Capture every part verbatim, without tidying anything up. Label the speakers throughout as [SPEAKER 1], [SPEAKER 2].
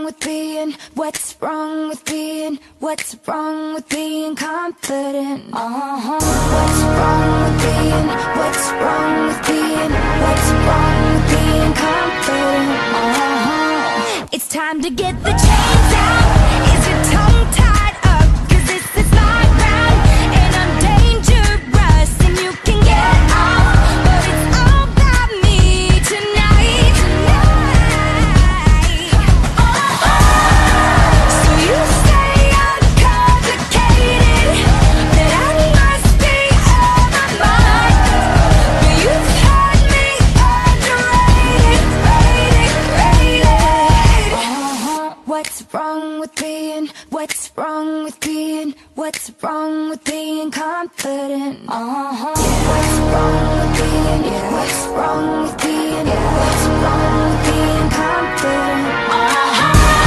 [SPEAKER 1] with being, what's wrong with being, what's wrong with being confident? Uh-huh. What's wrong with being, what's wrong with being, what's wrong with being confident? Uh-huh. It's time to get the chains out. Is your tongue tied up? 'Cause this is my round, and I'm dangerous, and you can get off, but it's all about me tonight. Tonight. Oh, so you say I'm complicated, that I must be out of my mind, but you've had me underrated, rated, rated. Uh-huh. What's wrong with being, what's wrong with being, what's wrong with being confident? Uh-huh. What's wrong with being, what's wrong with being, what's wrong with being confident? Uh-huh.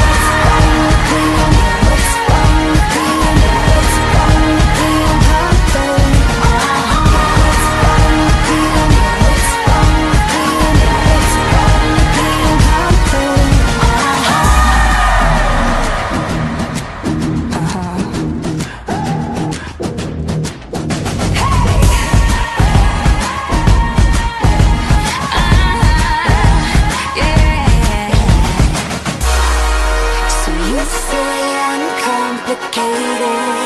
[SPEAKER 1] What's wrong with being, what's wrong with being, what's wrong with being confident? Uh-huh. What's wrong with being, what's wrong with being, what's wrong with being confident? Uh-huh. So you say I'm complicated,